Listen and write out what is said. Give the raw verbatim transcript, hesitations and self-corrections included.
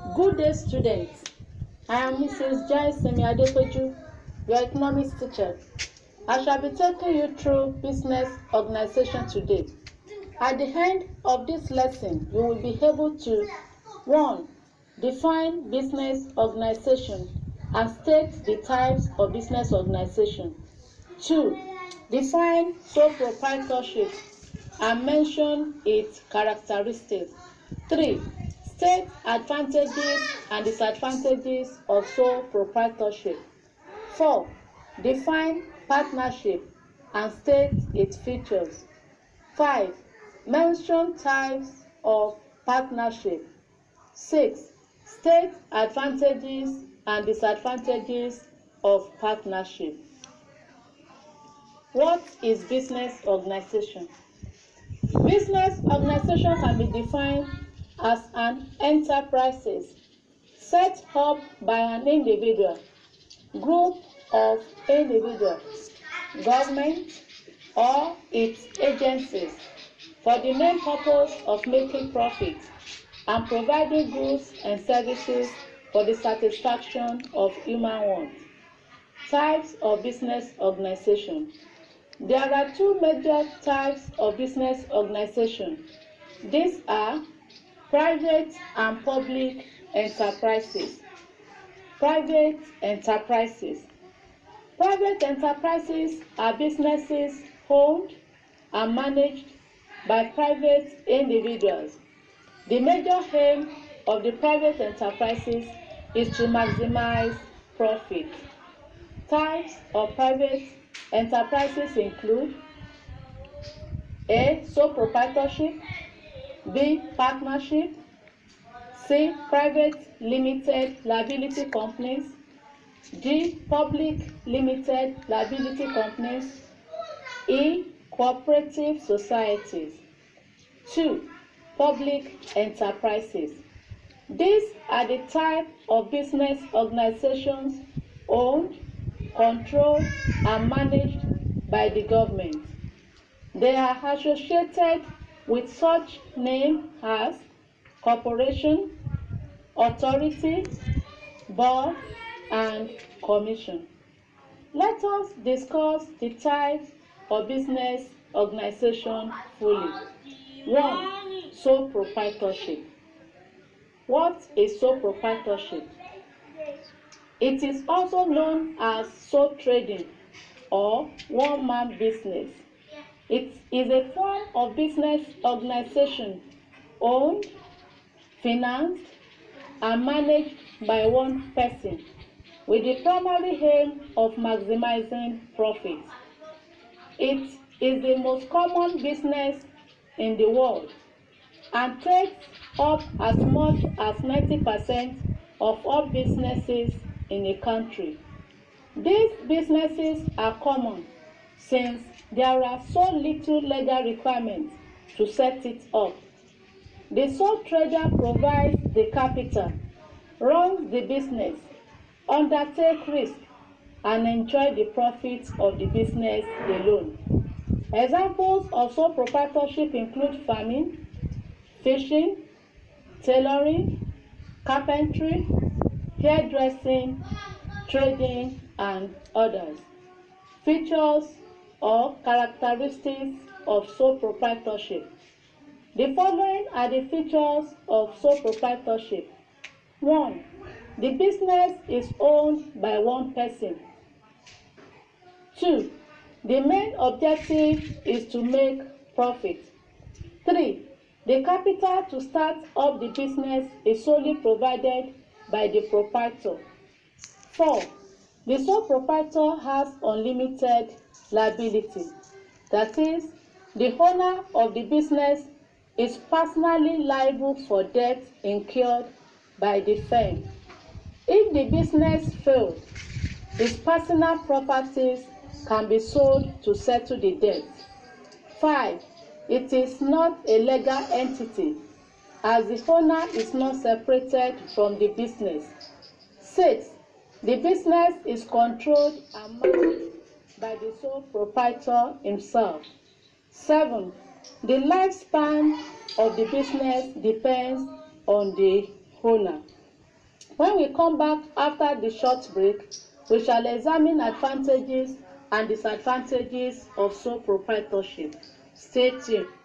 Good day, students. I am Missus Jai Semi Adepeju, your economics teacher. I shall be taking you through business organization today. At the end of this lesson, you will be able to one. Define business organization and state the types of business organization. two. Define sole proprietorship and mention its characteristics. three. State advantages and disadvantages of sole proprietorship. four. Define partnership and state its features. five. Mention types of partnership. six. State advantages and disadvantages of partnership. What is business organization? Business organization can be defined as an enterprise set up by an individual, group of individuals, government, or its agencies for the main purpose of making profit and providing goods and services for the satisfaction of human wants. Types of business organization. There are two major types of business organization. These are private and public enterprises. Private enterprises. Private enterprises are businesses owned and managed by private individuals. The major aim of the private enterprises is to maximize profit. Types of private enterprises include A. Sole proprietorship, B. Partnership, C. Private limited liability companies, D. Public limited liability companies, E. Cooperative societies. two. Public enterprises. These are the type of business organizations owned, controlled, and managed by the government. They are associated with such names as corporation, authority, board, and commission. Let us discuss the types of business organization fully. one. Sole proprietorship. What is sole proprietorship? It is also known as sole trading or one-man business. It is a form of business organization owned, financed, and managed by one person with the primary aim of maximizing profits. It is the most common business in the world and takes up as much as ninety percent of all businesses in a country. These businesses are common since there are so little legal requirements to set it up. The sole trader provides the capital, runs the business, undertakes risk, and enjoys the profits of the business alone. Examples of sole proprietorship include farming, fishing, tailoring, carpentry, hairdressing, trading, and others. Features or characteristics of sole proprietorship. The following are the features of sole proprietorship. one. The business is owned by one person. two. The main objective is to make profit. three. The capital to start up the business is solely provided by the proprietor. four. The sole proprietor has unlimited liability. That is, the owner of the business is personally liable for debt incurred by the firm. If the business fails, his personal properties can be sold to settle the debt. five. It is not a legal entity as the owner is not separated from the business. six. The business is controlled and managed by the sole proprietor himself. seven. The lifespan of the business depends on the owner. When we come back after the short break, we shall examine advantages and disadvantages of sole proprietorship. Stay tuned.